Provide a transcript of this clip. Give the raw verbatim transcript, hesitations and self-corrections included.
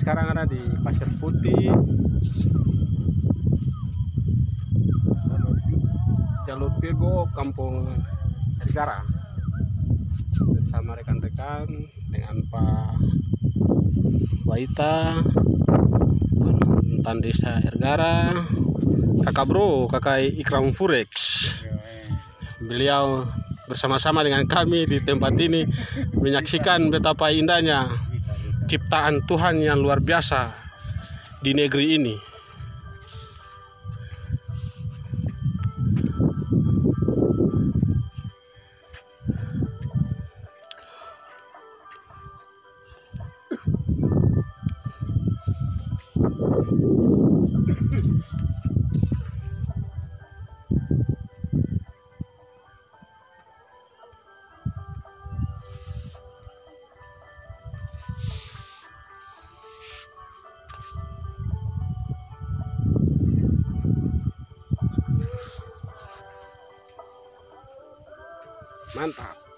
sekarang ada di Pasir Putih, Jalur Pego, Kampung Ergara, bersama rekan-rekan dengan Pak Waita, Mantan Desa Ergara, kakak bro, kakak Ikram Furex. Beliau bersama-sama dengan kami di tempat ini menyaksikan betapa indahnya ciptaan Tuhan yang luar biasa di negeri ini. Mantap.